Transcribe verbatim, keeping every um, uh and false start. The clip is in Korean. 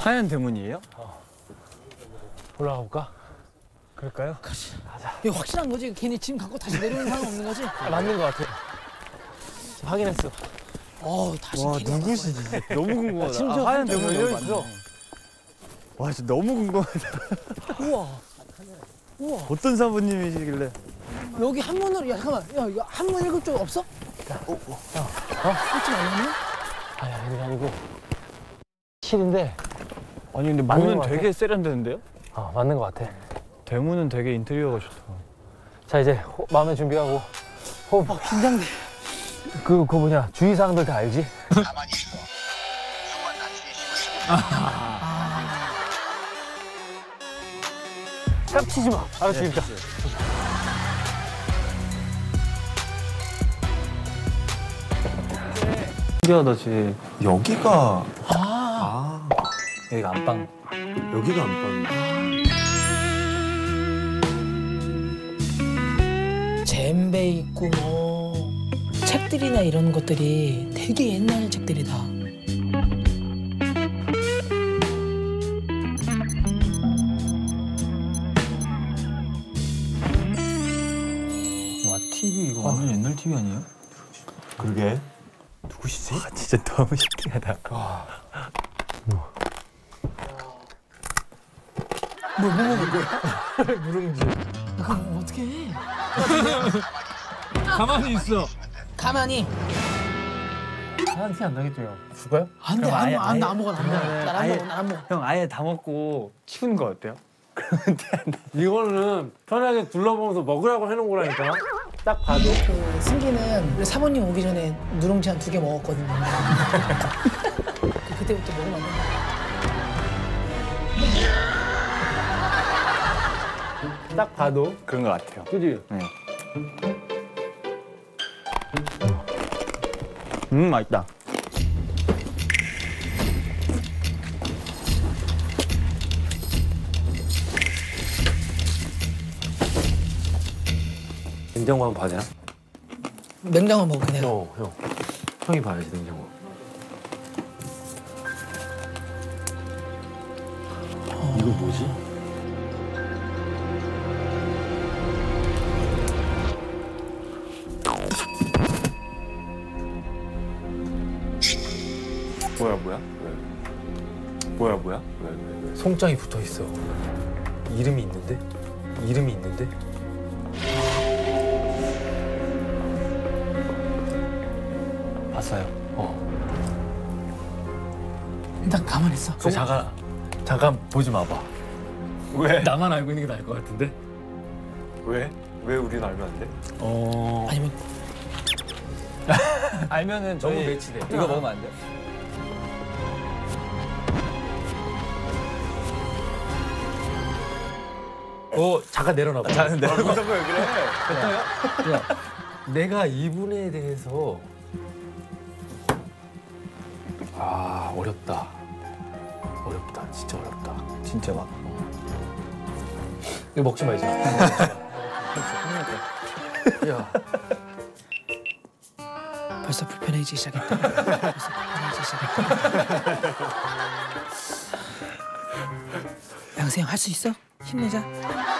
하얀 대문이에요? 어. 올라가 볼까? 그럴까요? 가자. 이거 확실한 거지? 괜히 짐 갖고 다시 내려오는 상황 없는 거지? 아, 맞는 것 같아. 확인했어. 어, 다시 와, 기가 누구시지? 너무 궁금하다. 심지어 아, 하얀 대문 열려 너무 있어. 많네. 와, 진짜 너무 궁금하다. 우와. 우와. 어떤 사부님이시길래? 여기 한문으로, 야, 잠깐만. 야, 이거 한문 읽을 줄 없어? 어, 어. 야, 어? 읽지 말라니? 아니야, 이게 아니고. 실인데. 아니, 근데 맞는 문은 것 되게 세련되는데요? 어, 맞는 것 같아. 대문은 되게 인테리어가 좋다. 자, 이제 호, 마음의 준비하고. 호흡. 어, 긴장돼. 그, 그 뭐냐, 주의사항들 다 알지? 가만히 있어. 영원 낮추기 쉬워. 깝치지 마. 알았지, 네, 일단. 신기하다, 집. 여기가 아, 아 여기가 안방. 여기가 안방이야. 잼베 있고 뭐 책들이나 이런 것들이 되게 옛날 책들이다. 와, 티비 이거 완전 옛날 티비 아니에요? 그러게. 누구시지? 아, 진짜 너무 신기하다. 뭐, 뭐 먹을 거야? 누룽지. 그럼 어떻게 해? 가만히 있어. 가만히. 한 티 안 나겠죠? 줄까요? 안 돼, 그럼 아예- 안 먹어, 안 아예- 먹어, 안 먹어. 그러면은 난안 아예- 먹어, 난안 먹어. 형, 아예 다 먹고 치우는 거 어때요? 이거는 편하게 둘러보면서 먹으라고 해놓은 거라니까. 딱 봐도. 그 승기는 우리 사모님 오기 전에 누룽지 한 두 개 먹었거든요. 그 그때부터 먹으면 안 된다. 딱 봐도. 그런 거 같아요. 그지? 네. 음, 맛있다. 냉장고 한번 봐자. 냉장고 먹을게 내가. 어, 형. 형이 봐야지 냉장고. 이거 뭐지? 뭐야, 뭐야? 뭐야, 뭐야? 송장이 붙어 있어. 이름이 있는데? 이름이 있는데? 봤어요. 어. 일단 가만히 있어. 그 잠깐 잠깐 보지 마봐. 왜? 나만 알고 있는 게 나을 것 같은데? 왜? 왜 우린 알면 안 돼? 어. 아니면 알면은 너무 저희 매치돼. 이거 먹으면 안 돼요? 어 잠깐 내려놔봐. 자, 근데 무슨 거 왜 그래? 야, 내가 이분에 대해서 아 어렵다. 어렵다. 진짜 어렵다. 진짜 막. 이거 먹지 말자. 야. 벌써 불편해지기 시작했다. 벌써 불편해지기 시작했다. 양세형 할 수 있어? 힘내자.